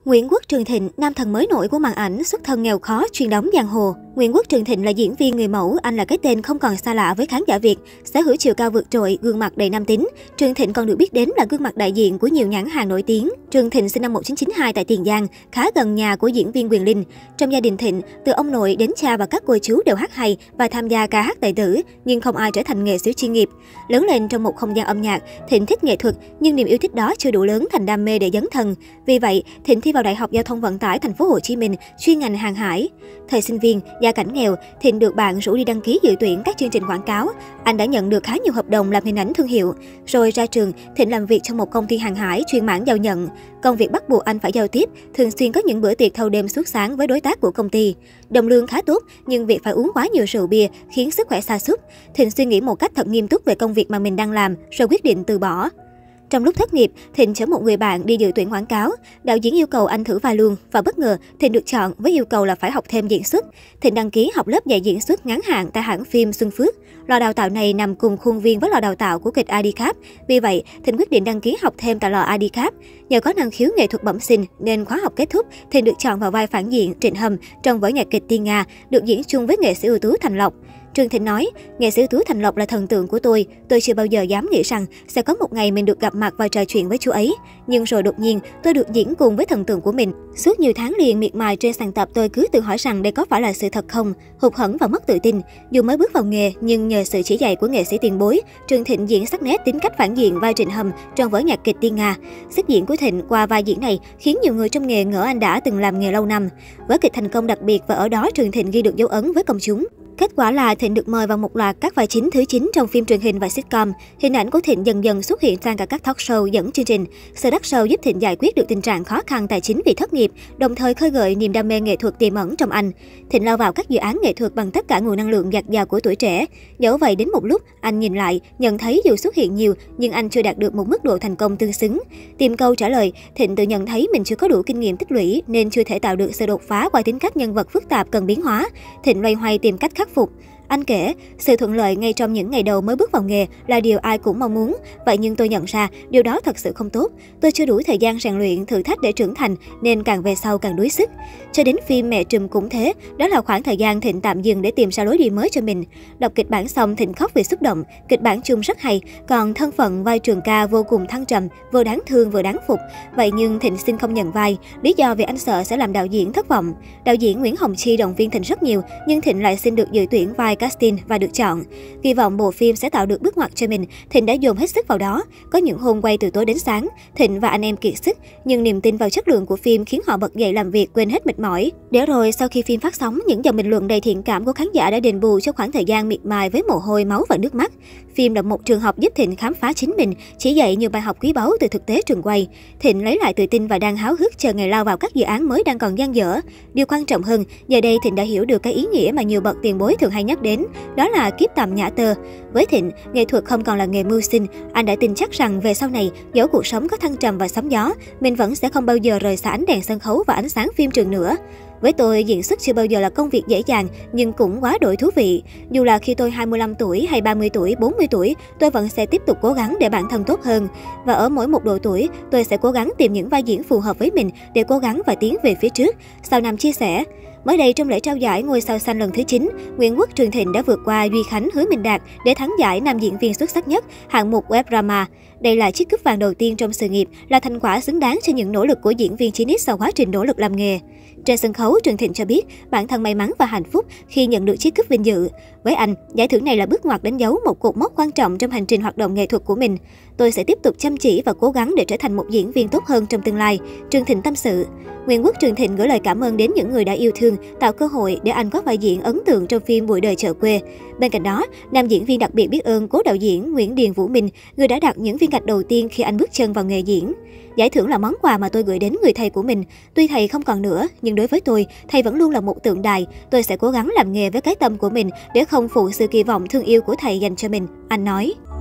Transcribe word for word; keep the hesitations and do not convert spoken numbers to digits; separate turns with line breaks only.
Nguyễn Quốc Trường Thịnh, nam thần mới nổi của màn ảnh, xuất thân nghèo khó, chuyên đóng giang hồ. Nguyễn Quốc Trường Thịnh là diễn viên người mẫu, anh là cái tên không còn xa lạ với khán giả Việt, sở hữu chiều cao vượt trội, gương mặt đầy nam tính. Trường Thịnh còn được biết đến là gương mặt đại diện của nhiều nhãn hàng nổi tiếng. Trường Thịnh sinh năm một nghìn chín trăm chín mươi hai tại Tiền Giang, khá gần nhà của diễn viên Quyền Linh. Trong gia đình Thịnh, từ ông nội đến cha và các cô chú đều hát hay và tham gia ca hát tài tử, nhưng không ai trở thành nghệ sĩ chuyên nghiệp. Lớn lên trong một không gian âm nhạc, Thịnh thích nghệ thuật, nhưng niềm yêu thích đó chưa đủ lớn thành đam mê để dấn thân. Vì vậy, Thịnh thi vào Đại học Giao thông Vận tải Thành phố Hồ Chí Minh, chuyên ngành hàng hải. Thời sinh viên, gia cảnh nghèo, Thịnh được bạn rủ đi đăng ký dự tuyển các chương trình quảng cáo. Anh đã nhận được khá nhiều hợp đồng làm hình ảnh thương hiệu. Rồi ra trường, Thịnh làm việc trong một công ty hàng hải chuyên mảng giao nhận. Công việc bắt buộc anh phải giao tiếp, thường xuyên có những bữa tiệc thâu đêm suốt sáng với đối tác của công ty. Đồng lương khá tốt, nhưng việc phải uống quá nhiều rượu bia khiến sức khỏe sa sút. Thịnh suy nghĩ một cách thật nghiêm túc về công việc mà mình đang làm, rồi quyết định từ bỏ. Trong lúc thất nghiệp, Thịnh chở một người bạn đi dự tuyển quảng cáo. Đạo diễn yêu cầu anh thử vai luôn và bất ngờ Thịnh được chọn với yêu cầu là phải học thêm diễn xuất. Thịnh đăng ký học lớp dạy diễn xuất ngắn hạn tại hãng phim Xuân Phước. Lò đào tạo này nằm cùng khuôn viên với lò đào tạo của kịch i đê Cap. Vì vậy, Thịnh quyết định đăng ký học thêm tại lò i đê Cap. Nhờ có năng khiếu nghệ thuật bẩm sinh nên khóa học kết thúc, Thịnh được chọn vào vai phản diện Trịnh Hâm trong vở nhạc kịch Tiên Nga, được diễn chung với nghệ sĩ ưu tú Thành Lộc. Trường Thịnh nói, nghệ sĩ ưu tú Thành Lộc là thần tượng của tôi. Tôi chưa bao giờ dám nghĩ rằng sẽ có một ngày mình được gặp mặt và trò chuyện với chú ấy. Nhưng rồi đột nhiên, tôi được diễn cùng với thần tượng của mình. Suốt nhiều tháng liền miệt mài trên sàn tập, tôi cứ tự hỏi rằng đây có phải là sự thật không? Hụt hẫng và mất tự tin. Dù mới bước vào nghề, nhưng nhờ sự chỉ dạy của nghệ sĩ tiền bối, Trường Thịnh diễn sắc nét tính cách phản diện vai Trịnh Hâm trong vở nhạc kịch Tiên Nga. Sức diễn của Thịnh qua vai diễn này khiến nhiều người trong nghề ngỡ anh đã từng làm nghề lâu năm. Vở kịch thành công đặc biệt và ở đó Trường Thịnh ghi được dấu ấn với công chúng. Kết quả là Thịnh được mời vào một loạt các vai chính thứ chín trong phim truyền hình và sitcom. Hình ảnh của Thịnh dần dần xuất hiện sang cả các talk show dẫn chương trình. Sự đắt sâu giúp Thịnh giải quyết được tình trạng khó khăn tài chính vì thất nghiệp, đồng thời khơi gợi niềm đam mê nghệ thuật tiềm ẩn trong anh. Thịnh lao vào các dự án nghệ thuật bằng tất cả nguồn năng lượng dạt dào của tuổi trẻ. Dẫu vậy đến một lúc, anh nhìn lại, nhận thấy dù xuất hiện nhiều, nhưng anh chưa đạt được một mức độ thành công tương xứng. Tìm câu trả lời, Thịnh tự nhận thấy mình chưa có đủ kinh nghiệm tích lũy nên chưa thể tạo được sự đột phá qua tính cách nhân vật phức tạp cần biến hóa. Thịnh loay hoay tìm cách khắc phục. Anh kể, sự thuận lợi ngay trong những ngày đầu mới bước vào nghề là điều ai cũng mong muốn. Vậy nhưng tôi nhận ra điều đó thật sự không tốt. Tôi chưa đủ thời gian rèn luyện, thử thách để trưởng thành nên càng về sau càng đuối sức. Cho đến phim Mẹ Trùm cũng thế, đó là khoảng thời gian Thịnh tạm dừng để tìm ra lối đi mới cho mình. Đọc kịch bản xong Thịnh khóc vì xúc động, kịch bản chung rất hay, còn thân phận vai Trường Ca vô cùng thăng trầm, vừa đáng thương vừa đáng phục. Vậy nhưng Thịnh xin không nhận vai, lý do vì anh sợ sẽ làm đạo diễn thất vọng. Đạo diễn Nguyễn Hồng Chi động viên Thịnh rất nhiều, nhưng Thịnh lại xin được dự tuyển vai casting và được chọn. Kỳ vọng bộ phim sẽ tạo được bước ngoặt cho mình, Thịnh đã dồn hết sức vào đó. Có những hôm quay từ tối đến sáng, Thịnh và anh em kiệt sức, nhưng niềm tin vào chất lượng của phim khiến họ bật dậy làm việc quên hết mệt mỏi. Để rồi sau khi phim phát sóng, những dòng bình luận đầy thiện cảm của khán giả đã đền bù cho khoảng thời gian miệt mài với mồ hôi, máu và nước mắt. Phim là một trường học giúp Thịnh khám phá chính mình, chỉ dạy nhiều bài học quý báu từ thực tế trường quay. Thịnh lấy lại tự tin và đang háo hức chờ ngày lao vào các dự án mới đang còn dang dở. Điều quan trọng hơn, giờ đây Thịnh đã hiểu được cái ý nghĩa mà nhiều bậc tiền bối thường hay nhắc đến, đó là kiếp tầm nhã tơ. Với Thịnh, nghệ thuật không còn là nghề mưu sinh. Anh đã tin chắc rằng về sau này, dẫu cuộc sống có thăng trầm và sóng gió, mình vẫn sẽ không bao giờ rời xa ánh đèn sân khấu và ánh sáng phim trường nữa. Với tôi, diễn xuất chưa bao giờ là công việc dễ dàng, nhưng cũng quá đổi thú vị. Dù là khi tôi hai mươi lăm tuổi hay ba mươi tuổi, bốn mươi tuổi, tôi vẫn sẽ tiếp tục cố gắng để bản thân tốt hơn. Và ở mỗi một độ tuổi, tôi sẽ cố gắng tìm những vai diễn phù hợp với mình để cố gắng và tiến về phía trước. Sao Nam chia sẻ. Mới đây trong lễ trao giải Ngôi sao xanh lần thứ chín, Nguyễn Quốc Trường Thịnh đã vượt qua Duy Khánh, Hứa Minh Đạt để thắng giải nam diễn viên xuất sắc nhất hạng mục web drama. Đây là chiếc cúp vàng đầu tiên trong sự nghiệp, là thành quả xứng đáng cho những nỗ lực của diễn viên chín x sau quá trình nỗ lực làm nghề. Trên sân khấu, Trường Thịnh cho biết bản thân may mắn và hạnh phúc khi nhận được chiếc cúp vinh dự. Với anh, giải thưởng này là bước ngoặt đánh dấu một cột mốc quan trọng trong hành trình hoạt động nghệ thuật của mình. Tôi sẽ tiếp tục chăm chỉ và cố gắng để trở thành một diễn viên tốt hơn trong tương lai, Trường Thịnh tâm sự. Nguyễn Quốc Trường Thịnh gửi lời cảm ơn đến những người đã yêu thương, tạo cơ hội để anh có vai diễn ấn tượng trong phim Bụi đời chợ quê. Bên cạnh đó, nam diễn viên đặc biệt biết ơn cố đạo diễn Nguyễn Điền Vũ Minh, người đã đặt những viên gạch đầu tiên khi anh bước chân vào nghề diễn. Giải thưởng là món quà mà tôi gửi đến người thầy của mình. Tuy thầy không còn nữa, nhưng đối với tôi, thầy vẫn luôn là một tượng đài. Tôi sẽ cố gắng làm nghề với cái tâm của mình để không phụ sự kỳ vọng thương yêu của thầy dành cho mình, anh nói.